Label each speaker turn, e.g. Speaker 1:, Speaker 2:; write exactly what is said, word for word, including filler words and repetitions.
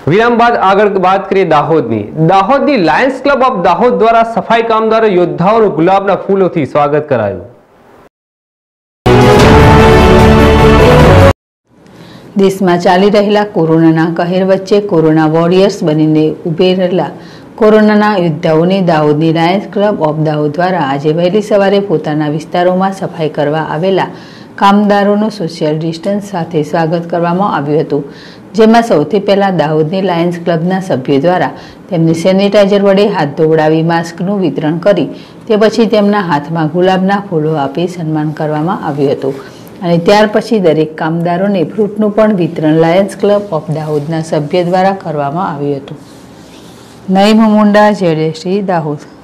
Speaker 1: વિરામ બાદ આગળ વાત કરીએ દાહોદની દાહોદની લાયન્સ ક્લબ ઓફ દાહોદ દ્વારા સફાઈ કામદારો યોદ્ધાઓનું ગુલાબના ફૂલોથી સ્વાગત કરાયું।
Speaker 2: દેશમાં ચાલી રહેલા કોરોનાના કહેર વચ્ચે કોરોના વોરિયર્સ બનીને ઉભેરેલા કોરોનાના યોદ્ધાઓને દાહોદની લાયન્સ ક્લબ ઓફ દાહોદ દ્વારા આજે વહેલી સવારે પોતાના વિસ્તારોમાં સફાઈ કરવા આવેલા કામદારોનું સોશિયલ ડિસ્ટન્સ સાથે સ્વાગત કરવામાં આવ્યું હતું, જેમાં સૌથી પહેલા દાહોદની લાયન્સ ક્લબના સભ્યો દ્વારા તેમને સેનિટાઈઝર વડે હાથ ધોવડાવી માસ્કનું વિતરણ કરી તે પછી તેમના હાથમાં ગુલાબના ફૂલો આપી સન્માન કરવામાં આવ્યું હતું અને ત્યાર પછી દરેક કામદારોને ફ્રૂટનું પણ વિતરણ લાયન્સ ક્લબ ઓફ દાહોદના સભ્ય દ્વારા કરવામાં આવ્યું હતું। નઈમ મુંડા, જેડેસી, દાહોદ।